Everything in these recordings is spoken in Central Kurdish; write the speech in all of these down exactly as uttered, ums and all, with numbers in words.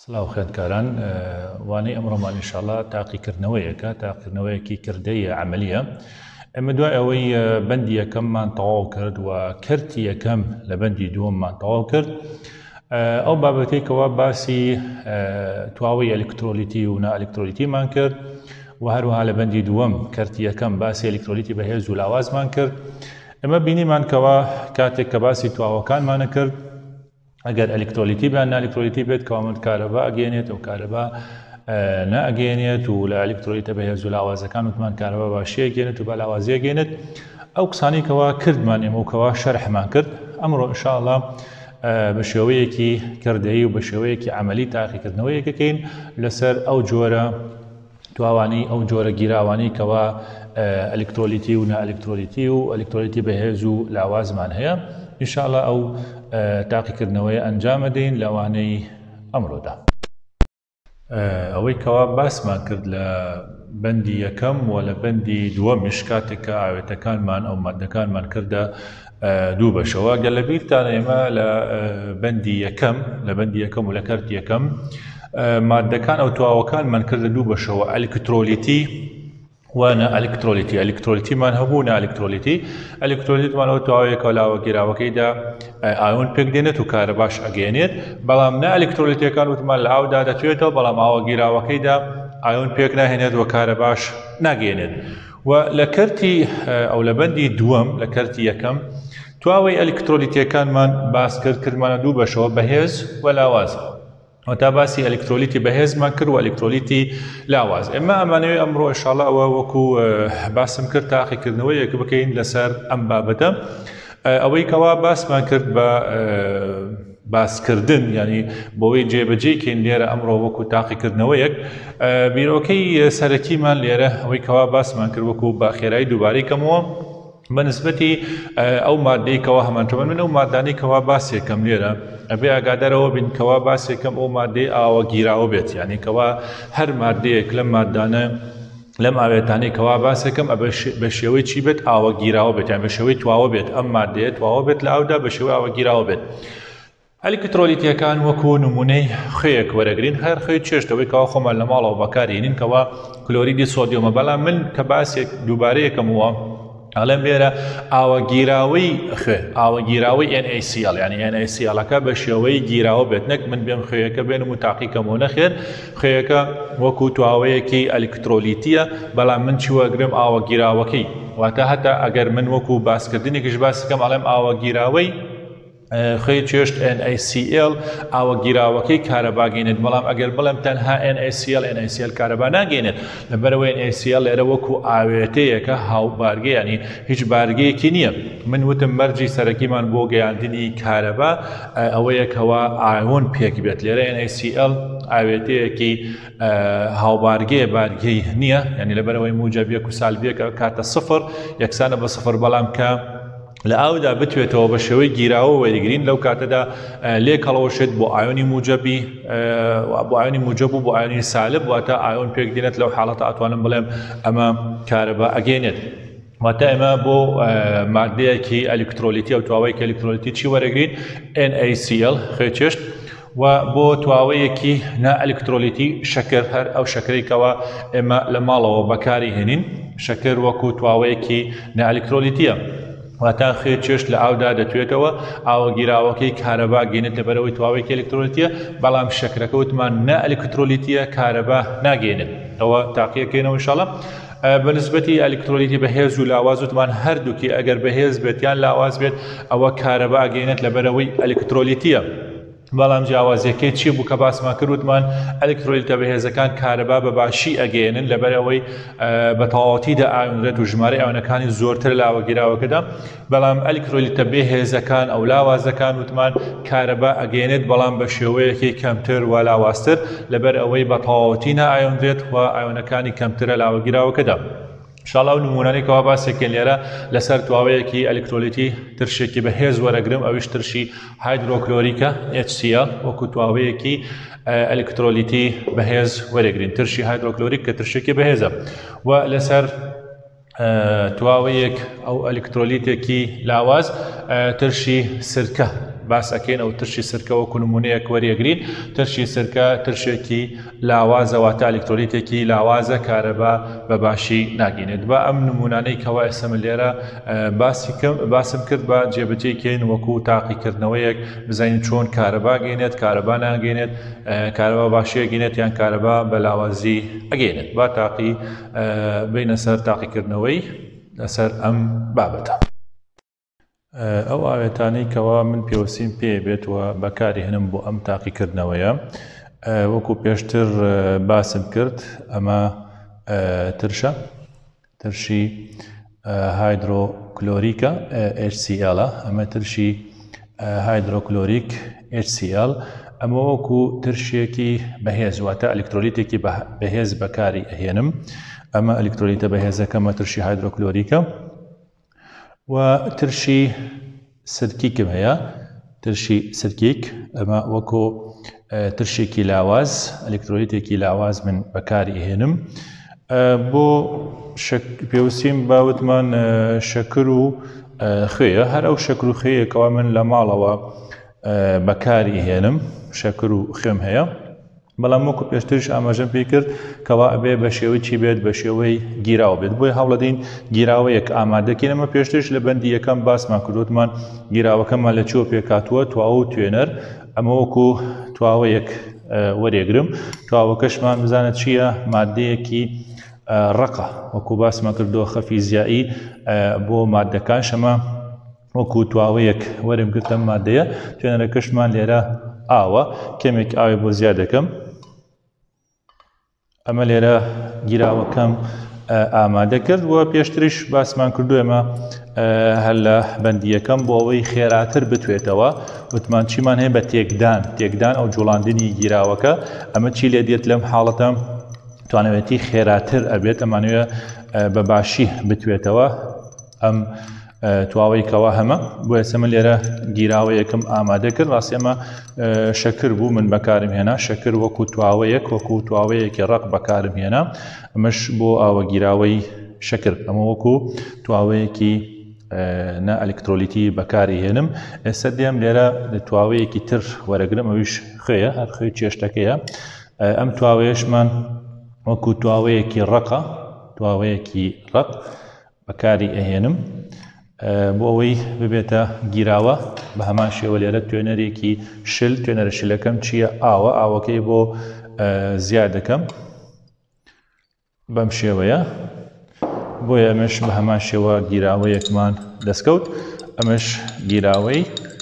سلااو خوێندکاران وانەی ئەمڕۆمان ئینشاڵڵا تاقیکردنەوەیەکە تاقیکردنەوەیەکی کردەیە عەمەلیە. ئێمە دوای ئەوەی بەندی یەکەممان تەواو کرد و کردی یەکەم لە بەندی دووەممان تەواو کرد، ئەو بابەتەی کەوا باسی تواوی ئەلکترۆلیتی و نائەلکترۆلیتیمان کرد و هەروەها لە بەندی دووەم کردی یەکەم باسی ئەلکترۆلیتی بەهێز و لاوازمان کرد. ئێمە بینیمان کەوا کاتێک کە باسی تواوەکانمانە کرد، ئەگەر ئەلکترۆلیتی بیان نائەلکترۆلیتی بێت کەوامەند کارەبا ئەگەێنێت و کارەبا نائەگەێنێت و لە ئەلکترۆلیتە بەهێز و لاوازەکان وتمان کارەبا باشی ئەگەێنێت و بە لاوازی ئەگەێنێت. ئەو قسانەی کەوا کردمان ئێمە و کەوا شەرحمان کرد، ئەمڕۆ ئینشاءڵڵا بە شێوەیەکی کردەیی و بە شێوەیەکی عەمەلی تاقیکردنەوەیەکەکەین لەسەر ئەو جۆرە تواوانی ئەو جۆرە گیراوانی کەوا ئەلکترۆلیتی و نائەلکترۆلیتی و ئەلکترۆلیتی بەهێز و لاوازمان هەیە. ئینشاءڵڵا ئەو تاقیکردنەوەی ئەنجام دەین لەوانەی ئەمڕۆدا. ئەوەی کەوا باسمان کرد لە بەندی یەکەم و لە بەندی دووەمیش کاتێک کە ئاوێتەکانمان ئەو ماددەکانمان کردە دوو بەشەوە. گەل لە بیرتانە ئێمە لە بەندی یەکەم لە بەندی یەکەم و لە کەرت یەکەم ماددەکان ئەو تواوەکانمان کردە دوو بەشەوە، ئەلکترۆلیتی و نائەلکترۆلیتی. ئەلکترۆلیتیمان هەبوو نائەلکترۆلیتی. ئەلکترۆلیتمان ئەو تواوەیەکە لاوە گیراوەکەیدا ئاون پێک دێنێت و کارەباش ئەگەێنێت، بەڵام نائەلکترۆلیتیەکان وتمان لە ئاودا دەچێتەوە، بەڵام ئاوە گیراوەکەیدا ئاون پێک ناهێنێت و کارەباش ناگەێنێت. و لە کەرتی ئەو لە بەندی دووەم لە کەرتی یەکەم تواوەی ئەلکترۆلیتیەکانمان باس کرد کردمانە دوو بەشەوە، بەهێز و لاواز. تا باسی ئەلکترۆلیتی بەهێزمان کرد و ئەلکترۆلیتی لاواز. ئێمە ئەمانەوەی ئەمڕۆ ئینشاءڵڵا ئەوە وەکو باسم کرد تاقیکردنەوەیەک بکەین لەسەر ئەم بابەتە. ئەوەی کەوا باسمان کرد بە باسکردن، ینی بۆەوەی جێبەجێکەین لێرە ئەمڕۆ وەکو تاقیکردنەوەیەک، بیرۆکەی سەرەکیمان لێرە ئەوەی کەوا باسمان کرد وەکو بە خێرایی دووبارەی کەمەوە بەنسبەتی ئەو مادەی کەوا هەمانتەمەن من ئەو مادانەی کەوا باسێکەم لێرە ئەبێ ئاگادارەوە بین کەوا باسێکەم ئەو مادەی ئاوە گیراوە بێت، یعنی کەوا هەر مادەیەک لەم مادانە لەم ئاوێتانەی کەوا باسێکەم بە شێوەی چی بێت؟ ئاوە گیراوە بێت، یان بە شێوەی تواوە بێت. ئەم مادەیە تواوە بێت لە ئاودا بە شێوەی ئاوە گیراوە بێت. ئەلکترۆلیتیەکان وەکو نمونەی خەیەک وەرەگرین، هەر خەی چێشتەوەی کەوا خۆمان لە ماڵەوە بەکارهێنین کەوا کلۆریدی سۆدیۆمە، بەڵام من کە باسێک دووبارەیەکەمەوە ئەڵێم لێرە ئاوە گیراوەی خوێ ئاوە گیراوەی ئێن ئەی سی ئەڵ، یعنی ئێن ئەی سی ئەڵەکە بە شێوەی گیراوە بێت، نەک من بێم خێیەکە بێنم و تاقیکەمەوە نەخێر. خێیەکە وەکو تواوەیەکی ئەلکترۆلیتیە، بەڵام من چی وەرگرم؟ ئاوە گیراوەکەی. واتە هەتا ئەگەر من وەکو باسکردنێکیش باسەکەم ئەڵێم ئاوە گیراوەی خەی چێشت ئێن ئەی سی ئێڵ ئاوە گیراوەکەی کارەباگەێنێت، بەڵام ئەگەر بڵێم تەنها ئێن ئەی سی ئێڵ ئێن ئەی سی ئێڵ کارەبا ناگەێنێت، لەبەرەوەی ئێن ئەی سی ئێڵ لێرە وەکو ئاوێتەیەکە هاوبارگە، ینی هیچ بارگەیەکی نییە. من وتم مەرجی سەرەکیمان بۆ گەیاندنی کارەبا ئەوەیەکەوە ئاون پێک بێت. لێرە ئێن ئەی سی ئێڵ ئاوێتەیەکی هاوبارگەیە، بارگەی نییە، ینی لەبەرەوەی موجەبیەک و سالبیەکە کاتە سفر یەکسانە بە سفر، بەڵام کە لە ئاودا بتوێتەوە بە شێوەی گیراوە وەرگرین لەو کاتەدا لێ کەڵەوەشێت بۆ ئایۆنی موجەبی بۆ ئایۆنی موجەب و بۆ ئایۆنی سالب، واتە ئایۆن پێک دێنێت. لەو حاڵەتە ئەتوانم بڵێم ئەمە کارەبا ئەگەێنێت. واتە ئێمە بۆ مادەیەکی ئەلکترۆلیتی ئەو تواوەیەکی ئەلکترۆلیتی چی وەرەگرین؟ ئێن ئەی سی ئێڵ خێ چێشت. و بۆ تواوەیەکی نائەلکترۆلیتی شەکر، هەر ئەو شەکرێکەوە ئێمە لە ماڵەوە بەکاری هێنین، شەکر وەکو تواوەیەکی نائەلکترۆلیتیە. واتە خێ چێشت لە ئاودا دەتوێتەوە ئاوە گیراوەکەی کارەبا گەێنێت لەبەرەوەی تواوەیەکی ئەلکترۆلیتیە، بەڵام شەکرەکە وتمان نائەلکترۆلیتیە کارەبا ناگەێنێت. ئەوە تاقیەکەینەوە ئینشاءڵڵا. بەنسبەتی ئەلکترۆلیتی بەهێز و لاواز وتمان هەردووکی ئەگەر بەهێز بێت یان لاواز بێت ئەوە کارەبا ئەگەێنێت لەبەرەوەی ئەلکترۆلیتیە. بەڵام جیاوازیەکەی چی بوو کە باسمان کرد؟ وتمان ئەلکترۆلیتە بەهێزەکان کارەبا بە باشی ئەگەێنن لەبەرەوەی بە تەواوەتیدا ئاوێنرێت و ژمارەی ئاوێنەکانی زۆرتر لە ئاوەگیراوەکەدا، بەڵام ئەلکترۆلیتە بێهێزەکان ئەو لاوازەکان وتمان کارەبا ئەگەێنێت، بەڵام بە شێوەیەکی کەمتر و لاوازتر، لەبەر ئەوەی بە تەواوەتی نائاوێنرێت و ئاوێنەکانی کەمترە لە ئاوەگیراوەکەدا. ئینشاءڵڵا و نمونانەی کەوا باسێکێن لێرە لەسەر تواوەیەکی ئەلکترۆلیتی ترشێکی بەهێز وەرەگرم، ئەویش ترشی هایدرۆکلۆریکە ئێچ سی ئێل، وەکو تواوەیەکی ئەلکترۆلیتی بەهێز وەرەگرین، ترشی هایدرۆکلۆریک کە ترشێکی بەهێزە. و لەسەر تواوەیەک ئەو ئەلکترۆلیتێکی لاواز ترشی سرکە باس ئەکەین ئەو ترشی سرکە وەکو نمونەیەک وەریەگرین ترشی سرکە ترشێکی لاوازە واتە ئەلکترۆلیتێکی لاوازە کارەبا بەباشی ناگەێنێت بە ئەم نمونانەی کەوا ئێستا من لێرە باسم کرد بە جێبەجێکەین وەکو تاقیکردنەوەیەک بزانین چۆن کارەبا گەێنێت کارەبا ناگەێنێت کارەبا باشی ئەگەێنێت یان کارەبا بە لاوازی ئەگەێنێت با تاقی بینە سەر تاقیکردنەوەی لەسەر ئەم بابەتە. ئەو ئاوێتانەی کەوا من پێوەستیم پێ بێتەوە بەکاری هێنم بۆ ئەم تاقیکردنەوەیە وەکو پێشتر باسم کرد ئەمە ترشە ترشی هایدرۆکلۆریکە ئەچ سی ئێڵە ئەمە ترشی هایدرۆکلۆریک ئەچ سی ئێڵ ئەمە وەکو ترشێکی بەهێز واتە ئەلکترۆلیتێکی بەهێز بەکاری ئەهێنم ئەمە ئەلکترۆلیتە بەهێزەکەمە ترشی هایدرۆکلۆریکە و ترشی سرکیکم هەیە ترشی سرکیک ئەمە وەکو ترشێکی لاواز ئەلکترۆلیتێکی لاواز من بەکاری ئەهێنم بۆ پێوەستیم باوتمان شەکر و خوێیە هەر ئەو شەکر و خوێیەکەوە من لە ماڵەوە بەکاری هێنم شەکر و خوێم هەیە بەڵام وەکو پێشترش ئاماژەم پێ کرد کەوا ئەبێ بە شێوەی چی بێت بە شێوەی گیراوە بێت بۆی هەوڵەدەین گیراوەیەک ئامادەکەین ئەمە پێشترش لە بەندی یەکەم باسمان کردوتمان گیراوەکەمان لە چۆ پێکاتووە تواوە و توێنەر ئەمە وەکو تواوەیەک وەرێگرم تواوەکەشمان بزانێت چییە مادەیەکی ڕقە وەکو باسمان کردووە خەفیزیایی بۆ مادەکان شەمە وەکو تواوەیەک وەرم گرتم مادەیە توێنەرەکەشمان لێرە ئاوە کەمێک ئاوی بۆ زیاد دەکەم ئەمە لێرە گیراوەکەم ئامادە کرد و پێشتریش باسمان کردو ئێمە هەر لە بەندی یەکەم بۆ ئەوەی خێراتر بتوێتەوە وتمان چیمان هەیە بە تێکدان تێکدان ئەو جوڵاندنی گیراوەکە ئەمە چی لێ دێت لەم حاڵەتە توانەوێتی خێراتر ئەبێت ئەمانوێ بەباشی بتوێتەوە ئەم تواوەی کەوا هەمە بۆ ئێستا لێرە گیراوە یەکەم ئامادە کرد ڕاستی ئەمە شەکر بوو من بەکارم هێنا شەکر وەکو تواوەیەک وەکو تواوەیەکی ڕق بەکارم هێنا ئەمەش بۆ ئاوە گیراوەی شەکر ئەمە وەکو تواوەیەکی نە ئەلکترۆلیتی بەکاری هێنم ئێستا دێم لێرە تواوەیەکی تر وەرەگرم ئەویش خوێیە هەر خوێی چێشتەکەیە ئەم تواوەیەشمان وەکو تواوەیەکی ڕقە تواوەیەکی ڕق بەکاری ئەهێنم بۆ ئەوەی ببێتە گیراوە بە هەمان شێوە لێرە توێنەرێکی شل توێنەرە شلەکەم چییە ئاوە ئاوەکەی بۆ زیاد دەکەم بەم شێوەیە بۆیە ئەمەش بە هەمان شێوە گیراوەیەکمان دەستکەوت ئەمەش گیراوەی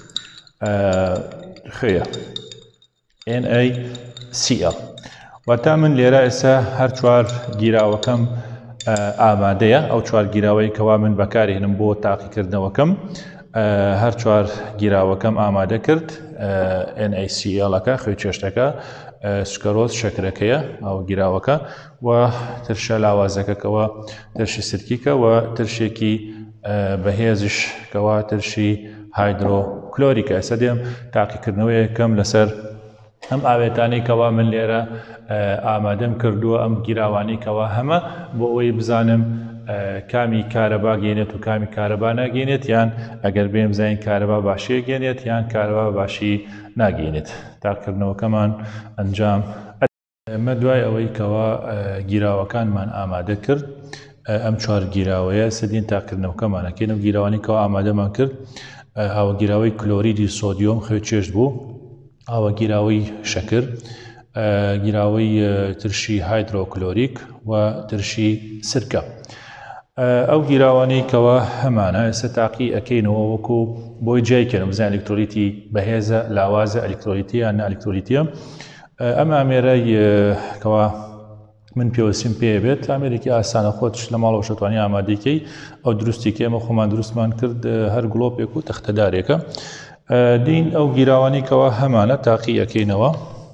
خوێیە ئێن ئەی سی ئەڵ واتە من لێرە ئێستا هەر چوار گیراوەکەم ئامادەیە ئەو چوار گیراوەی کەوا من بەکارهێنم بۆ تاقیکردنەوەکەم هەر چوار گیراوەکەم ئامادە کرد ئێن ئەی سی ئەڵەکە خوێ چێشتەکە سکەرۆز شەکرەکەیە ئەو گیراوەکە و ترشە لاوازەکەکەوە ترشی سرکیکە و ترشێکی بەهێزش کەوا ترشی هایدرۆکلۆریکە ئێستا دێم تاقیکردنەوەیەکەم لەسەر ئەم ئاوێتانەی کەوا من لێرە ئامادەم کردووە ئەم گیراوانی کەوا هەمە بۆ ئەوەی بزانم کامی کارەبا گێنێت و کامی کارەبا ناگەێنێت یان ئەگەر بێم بزانین کارەبا باشی گێنێت یان کارەبا باشی ناگەێنێت تاقیکردنەوەکەمان ئەنجام ئەمە دوای ئەوەی کەوا گیراوەکانمان ئامادە کرد ئەم چوار گیراوەیە سەدین تاقیکردنەوەکەمانەکەین ئەم گیراوانی کەوا ئامادەمان کرد ئەوە گیراوەی کلۆریدی سۆدیۆم خوێ چێشت بوو ئاوە گیراوەی شەکر گیراوەی ترشی هایدرۆکلۆریک و ترشی سرکە ئەو گیراوانەی کەوا هەمانە ئێستا تاقی ئەکەینەوە وەکو بۆی جیایکەن بزان ئەلکترۆلیتی بەهێزە لاوازە ئەلکترۆلیتیە یان نە ئەلکترۆلیتیە ئەم ئامێرەی کەوا من پێوەستیم پێ بێت ئامێرێکی ئاسانە خۆتش لە ماڵەوە شەتوانی ئامادەیکەی ئەو دروستیکە ئێمە خۆمان دروستمان کرد هەر گڵۆپێک و تەختەدارێکە دین ئەو گیراوانی کەوا هەمانە تاقی ئەکەینەوە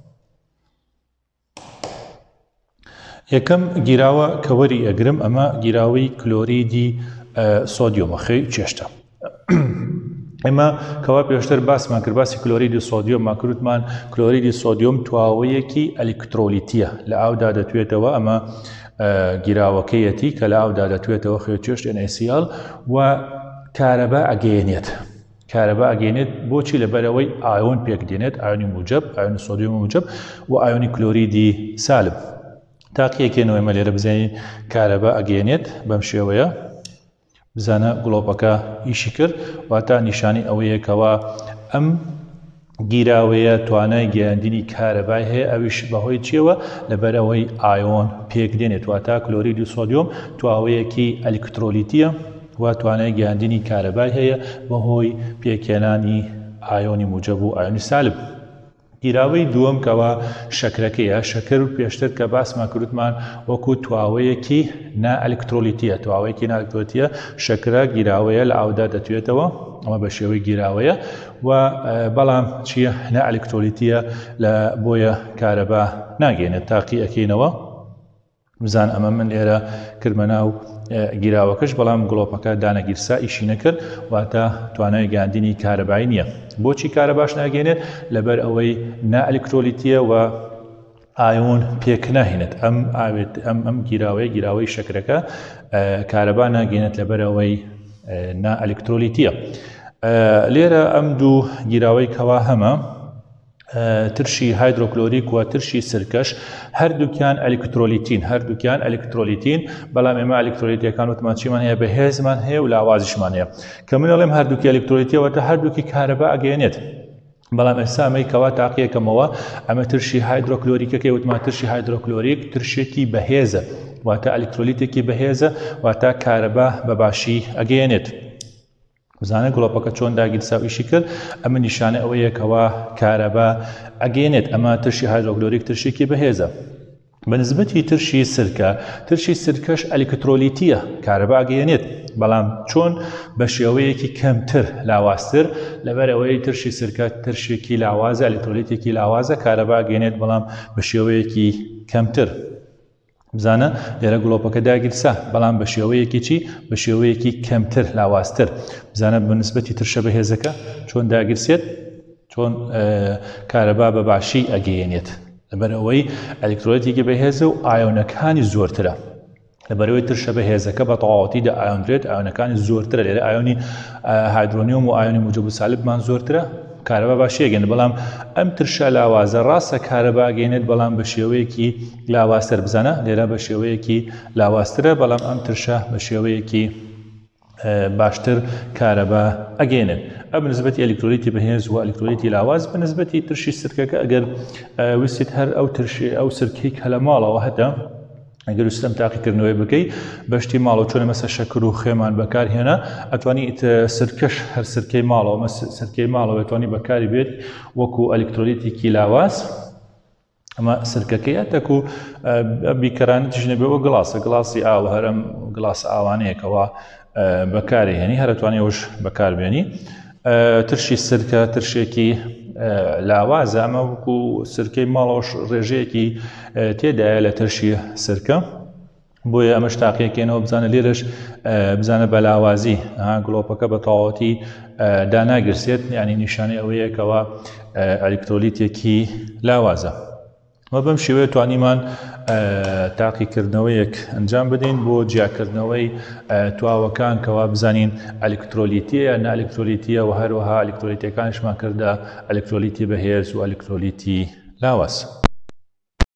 یەکەم گیراوە کە وەری ئەگرم ئەمە گیراوەی کلۆریدی سۆدیۆمە خوێی چێشتە ئێمە کەوا پێشتر باسمان کرد باسی کلۆریدی سۆدیۆم ماکروتمان کلۆریدی سۆدیۆم تواوەیەکی ئەلکترۆلیتیە لە ئاودا دەتوێتەوە ئەمە گیراوەکەیەتی کە لە ئاودا دەتوێتەوە خوێ چێشت ئێن ئەی سی ئەڵ و کارەبا ئەگەیەنێت کارەبا ئەگەێنێت بۆچی لەبەرەوەی ئایۆن پێک دێنێت ئایۆنی موجب ئایۆنی سۆدیۆم موجب و ئایۆنی کلۆریدی سالب تاقیەکەینەوەی مە لێرە بزانین کارەبا ئەگەێنێت بەم شێوەیە بزانە گڵۆپەکە ئیشی کرد واتە نیشانی ئەوەیەکەوە ئەم گیراوەیە توانای گەیاندنی کارەبای هەیە ئەویش بەهۆی چیەوە لەبەرەوەی ئایۆن پێک دێنێت واتە کلۆریدی سۆدیۆم تواوەیەکی ئەلکترۆلیتیە و توانای گەیاندنی کارەبای هەیە بەهۆی پێکێنانی ئایۆنی موجب و ئایۆنی سالب. گیراوەی دووەم کەوا شەکرەکەیە شەکر پێشتر کە باسمان کردمان وەکو تواوەیەکی نائەلکترۆلیتیە تواوەیەکی نائەلکترۆلیتیە شەکرە گیراوەیە لە ئاودا دەتوێتەوە ئەمە بە شێوەی گیراوەیە و بەڵام چییە نائەلکترۆلیتیە لە بۆیە کارەبا ناگەێنێت تاقی ئەکەینەوە بزان ئەمە من ئێرە کردمە ناو گیراوەکەش بەڵام گڵۆپەکە دانەگیرسا ئیشی نەکرد واتە توانای گەیاندنی کارەبایی نییە. بۆچی کارەباش ناگەێنێت لەبەر ئەوەی نائەلکترۆلیتیە و ئایۆن پێک ناهێنێت ئەم ئاوێت ئەم ئەم گیراوەیە گیراوەی شەکرەکە کارەبا ناگەێنێت لەبەر ئەوەی نائەلکترۆلیتیە. لێرە ئەم دوو گیراوەی کەوا هەمە ترشی هایدرۆکلۆریک و ترشی سرکەش هەردووکیان ئەلکترۆلیتین هەردووکیان ئەلکترۆلیتین بەڵام ئێمە ئەلکترۆلیتیەکان وتمانچیمان هەیە بەهێزمان هەیە و لاوازیشمان هەیە کە من ئەڵێم هەردووکی ئەلکترۆلیتیەوەتە هەردووکی کارەبا ئەگەێنێت بەڵام ئێستا ئەمەی کەوا تاقیەکەمەوە ئەمە ترشی هایدرۆکلۆریکەکەی وتمان ترشی هایدرۆکلۆریک ترشێکی بەهێزە واتە ئەلکترۆلیتێکی بەهێزە واتە کارەبا بەباشی ئەگەێنێت. بزانە گڵۆپەکە چۆن داگیرسا و ئیشی کرد ئەمە نیشانە ئەوەیەکەوە کارەبا ئەگەێنێت ئەمە ترشی هایدرۆکلۆریک ترشێکی بەهێزە. بەنسبەتی ترشی سرکە ترشی سرکەش ئەلکترۆلیتیە کارەبا ئەگەێنێت بەڵام چۆن بە شێوەیەکی کەمتر لاوازتر لەبەر ئەوەی ترشی سرکە ترشێکی لاوازە ئەلکترۆلیتێکی لاوازە کارەبا ئەگەێنێت بەڵام بە شێوەیەکی کەمتر. بزانە لێرە گڵۆپەکە داگیرسا بەڵام بە شێوەیەکی چی بە شێوەیەکی کەمتر لاوازتر بزانە بەنسبەتی ترشە بەهێزەکە چۆن داگیرسێت چۆن کارەبا بەباشی ئەگەێنێت لەبەر ئەوەی ئەلکترۆلیتێکی بەهێزە و ئایۆنەکانی زۆرترە لەبەرەوەی ترشە بەهێزەکە بە تەواوەتیدا ئایۆندرێت ئایۆنەکانی زۆرترە لێرە ئایۆنی هایدرۆنیۆم و ئایۆنی موجب و سالبمان زۆرترە کارەبا باشی ئەگەێنێت بەڵام ئەم ترشە لاوازە ڕاستە کارەبا ئەگەێنێت بەڵام بە شێوەیەکی لاوازتر بزانە لێرە بە شێوەیەکی لاوازترە بەڵام ئەم ترشە بە شێوەیەکی باشتر کارەبا ئەگەێنێت. ئەم بەنسبەتی ئەلکترۆلیتی بەهێز و ئەلکترۆلیتی لاواز بەنسبەتی ترشی سرکەکە ئەگەر ویستیت هەر ئەو ترشی ئەو سرکەی کە لە ماڵەوە هەتا ئەگەر وستەم تاقیکردنەوەی بکەی بەشتی ماڵەوە چۆن مەسە شەکر و خێمان بەکارهێنا ئەتوانی سرکەش هەر سرکەی ماڵەوە سرکەی ماڵەوە ئەتوانی بەکاری بێت وەکو ئەلکترۆلیتێکی لاواز ئەمە سرکەکەیە تەکو بیکەرانی تژنە بێەوە گڵاسە گڵاسی ئاوە هەرم گڵاس ئاوانەیەکەوە بەکارهێنی هەرەتوانی ئەوش بەکاربێنی. ترشی سرکە ترشێکی لاوازە ئەمە وەکو سرکەی ماڵەوەش ڕێژەیەکی تێدایە لە ترشی سرکە بۆیە ئەمەش تاقیەکەینەوە بزانە لێرەش بزانە بە لاوازی گڵۆپەکە بە تەواوەتی داناگرسێت یعنی نیشانەی ئەوەیەکەوە ئەلکترۆلیتێکی لاوازە. مە بەم شێوەیە توانیمان تاقیکردنەوەیەک ئەنجام بدەین بۆ جیاکردنەوەی تواوەکان کەوا بزانین ئەلکترۆلیتیە نا ئەلکترۆلیتیە و هەروەها ئەلکترۆلیتەکانیشمان کردە ئەلکترۆلیتی بەهێز و ئەلکترۆلیتی لاواز.